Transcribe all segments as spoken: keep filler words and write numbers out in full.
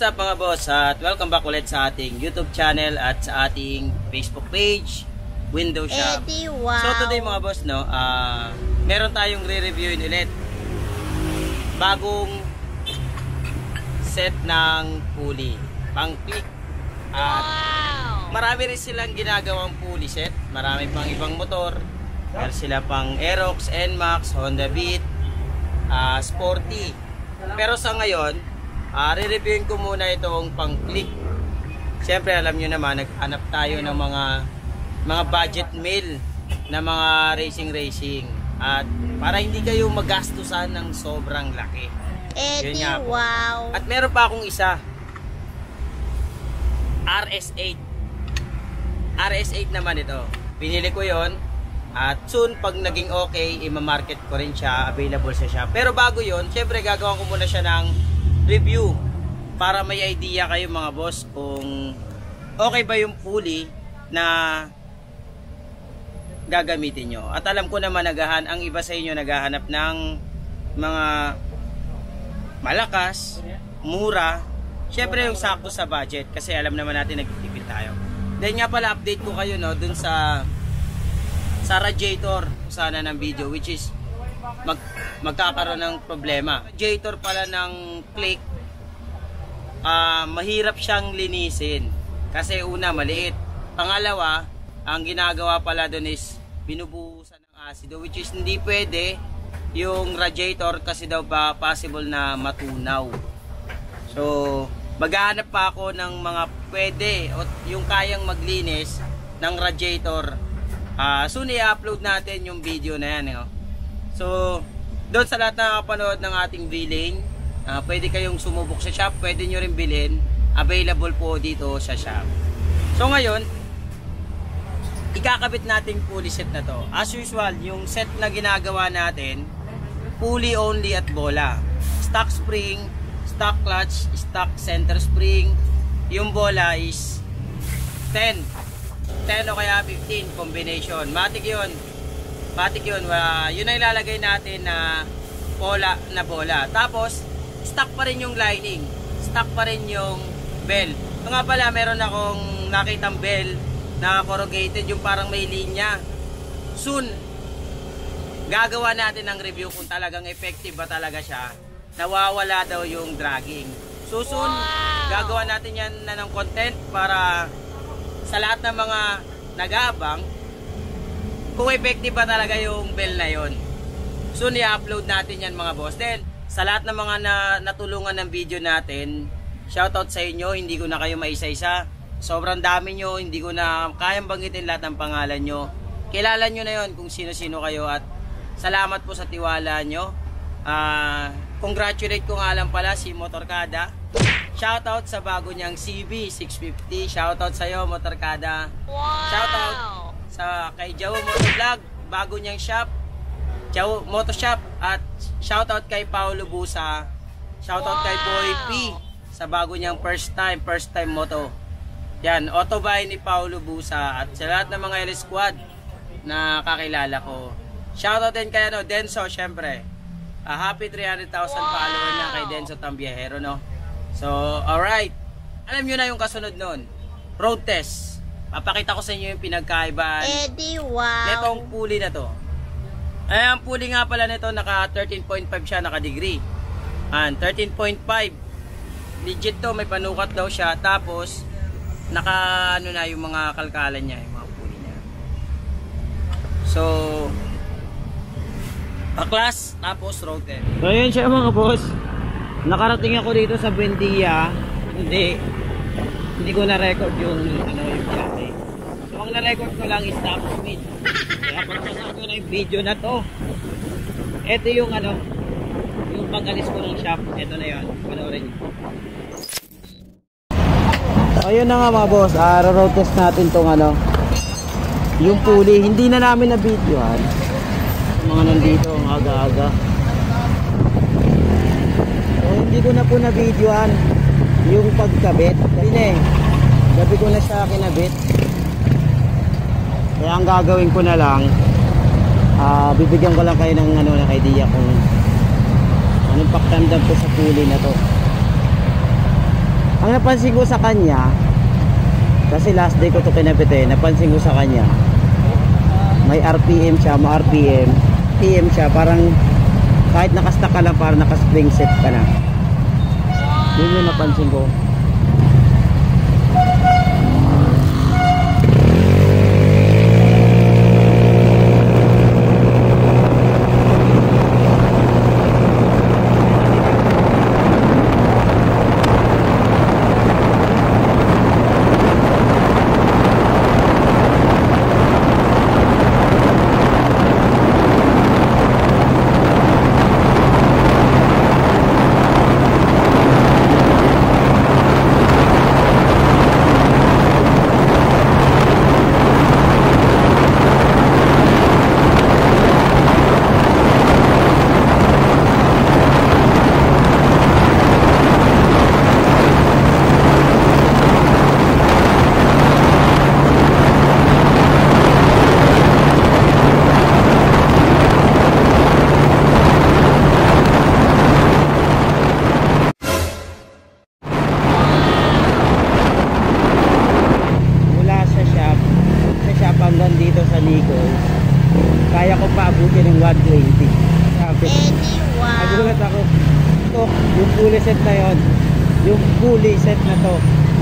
What's up mga boss, at welcome back ulit sa ating YouTube channel at sa ating Facebook page, Window Shop. Eddie, wow. So today mga boss, no, uh, meron tayong re-reviewin ulit bagong set ng pulley, pang click. At Wow. marami rin silang ginagawang pulley set, marami pang ibang motor. Meron sila pang Aerox, N MAX, Honda Beat, uh, Sporty. Pero sa ngayon, Uh, re-reviewin ko muna itong pang-click. Siyempre alam nyo naman, naghanap tayo ng mga mga budget meal na mga racing-racing. At para hindi kayo magastusan ng sobrang laki. Eddie, wow. At meron pa akong isa. R S eight. R S eight naman ito. Pinili ko yon. At soon, pag naging okay, ima-market ko rin siya. Available sa shop. Pero bago yon, siyempre gagawin ko muna siya ng review para may idea kayo mga boss kung okay ba yung pulley na gagamitin nyo. At alam ko naman nagahan, ang iba sa inyo naghahanap ng mga malakas, mura, syempre yung sakto sa budget kasi alam naman natin nagtitipid tayo. Then nga pala update ko kayo no dun sa sa radiator sana ng video, which is mag, magkakaroon ng problema. Radiator pala ng click, uh, mahirap siyang linisin kasi una maliit, pangalawa ang ginagawa pala dun is binubuhusan ng asido, which is hindi pwede yung radiator kasi daw pa possible na matunaw. So maghahanap pa ako ng mga pwede o yung kayang maglinis ng radiator. uh, soon i-upload natin yung video na yan, eh. So, doon sa lahat na nakapanood ng ating billing, uh, pwede kayong sumubok sa shop, pwede nyo rin bilhin, available po dito sa shop. So ngayon, ikakabit natin pulley set na to. As usual, yung set na ginagawa natin, pulley only at bola. Stock spring, stock clutch, stock center spring. Yung bola is ten. ten o kaya fifteen combination. Matic yun. Matik yun, uh, yun ay ilalagay natin na bola na bola. Tapos, stock pa rin yung lining. Stock pa rin yung bell. Ito nga pala, meron akong nakitang bell na corrugated, yung parang may linya. Soon, gagawa natin ng review kung talagang effective ba talaga siya. Nawawala daw yung dragging. So soon, wow. Gagawa natin yan na ng content para sa lahat ng mga nag-aabang kung effective ba talaga yung bell na yon. Soon i-upload natin yan mga boss. Then sa lahat ng mga na, natulungan ng video natin, shoutout sa inyo. Hindi ko na kayo maisa-isa, sobrang dami nyo, hindi ko na kayang banggitin lahat ng pangalan nyo. Kilala nyo na yon kung sino-sino kayo. At salamat po sa tiwala nyo. uh, Congratulate ko nga lang pala si Motorkada. Shoutout sa bago niyang C B six fifty. Shoutout sa iyo Motorkada. Wow. Shoutout sa kay Jawo Motovlog, bago niyang shop, Jawo Moto Shop. At shoutout kay Paulo Busa. Shoutout wow. kay Boy P sa bago niyang first time, first time moto. Yan, autobuy ni Paulo Busa. At sa lahat ng mga L Squad na kakilala ko. Shoutout din kay ano, Denso, syempre. Uh, happy three hundred thousand wow. follower na kay Denso Tambiahero, no? So, alright. Alam nyo na yung kasunod nun. Road test. Papakita ko sa inyo yung pinagkaibaan Eddie, wow. netong pulley na to. Ay, ang pulley nga pala nito naka thirteen point five siya, naka degree. And thirteen point five. Legit to, may panukat daw siya. Tapos naka ano na yung mga kalkalan niya, yung mga pulley niya. So baklas, tapos road test. So yun siya mga boss. Nakarating ako dito sa Buendia. Hindi Hindi ko na-record yung ano yung dati. So ang na-record ko lang is top speed. Kaya pagkasama ko na yung video na to. Ito yung ano, yung pag-alis ko ng shop. Ito na yun, panoorin nyo. So ayun na nga mga boss, uh, road test natin tong ano, yung pulley. Hindi na namin na-videohan. Mga nandito, ang aga-aga. So hindi ko na po na-videohan yung pagkabit. Kasi eh, gabi ko na siya kinabit. Kaya ang gagawin ko na lang, uh, bibigyan ko lang kayo ng ano, ng idea kung anong pakiramdam ko sa pulley na to. Ang napansin ko sa kanya, kasi last day ko to kinabit eh, napansin ko sa kanya, may R P M siya, may R P M, P M siya, parang kahit nakastack ka lang, parang naka-spring set ka na. Yun yung napansin ko. Hanggang dito sa Nichols, kaya ko paabutin ng one twenty. Sabi, nagulat ako. Ito, yung fully set na yon, yung fully set na to.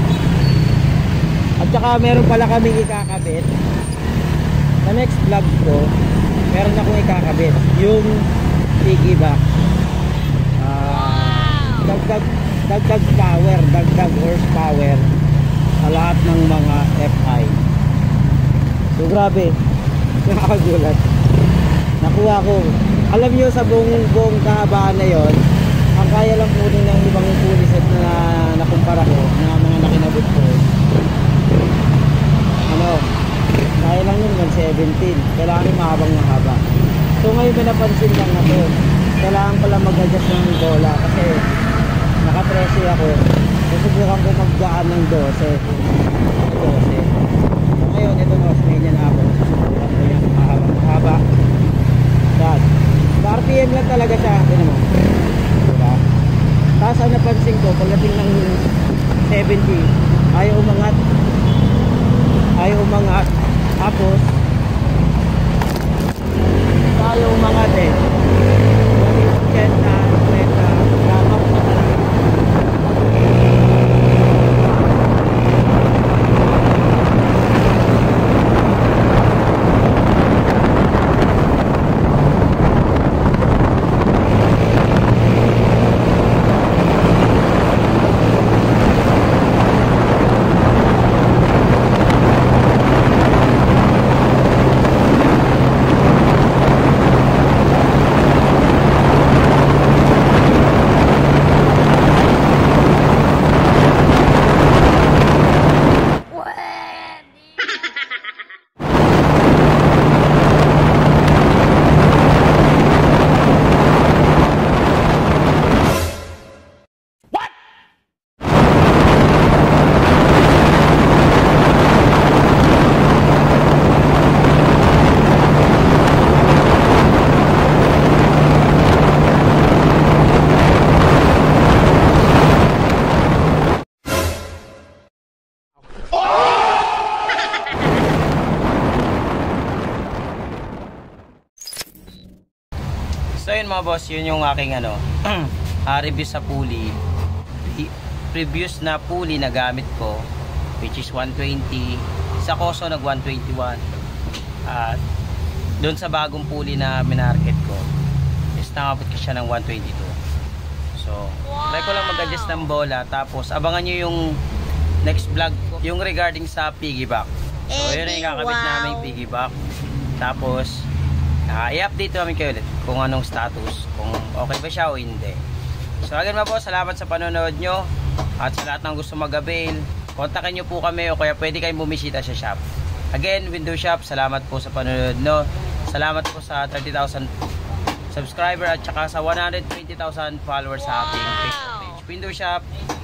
At saka meron pala kaming ikakabit. Sa next vlog ko, meron akong ikakabit, yung piggyback. Uh, dagdag, dagdag power, dagdag horsepower sa lahat ng mga F I. So grabe, nakakagulat. Nakuha ko. Alam nyo, sa buong, buong kahabaan na yon, ang kaya lang kunin ng ibang fully set na nakumpara ko, na mga nakinabot ko, ano, kaya lang yun one seventeen. Kailangan yung mahabang mahaba. So ngayon may napansin lang na to, kailangan pala mag-adjust ng bola kasi naka thirty ako. Susubukan ko magdaan ng twelve. twelve. Ngayon, ito na, Australian na ako. Susubukan ko yan, mahaba. Yan. Sa R P M lang talaga siya. Tignan mo. Diba? Tapos ang napansin ko, pagdating ng seventy, ayaw umangat. Ayaw umangat. Tapos, ayaw umangat eh. Yan na, yan na, gamap na talaga. So yun mga boss, yun yung aking ano, uh, review sa pulley. Previous na pulley na gamit ko, which is one twenty. Sa Koso nag one twenty-one. At uh, doon sa bagong pulley na minarket ko, is nakabot ko siya ng one twenty-two. So, wow, try ko lang mag-adjust ng bola. Tapos, abangan nyo yung next vlog ko, yung regarding sa piggyback. So, yun yung kakabit wow. namin piggyback. Tapos, Uh, i-update namin kayo ulit kung anong status, kung okay ba siya o hindi. So again mga boss, salamat sa panonood nyo. At sa lahat ng gusto mag-avail, kontakin nyo po kami o kaya pwede kayong bumisita sa shop. Again, Window Shop, salamat po sa panonood no. Salamat po sa thirty thousand subscriber at saka sa one hundred twenty thousand followers sa ating Facebook page. Window Shop,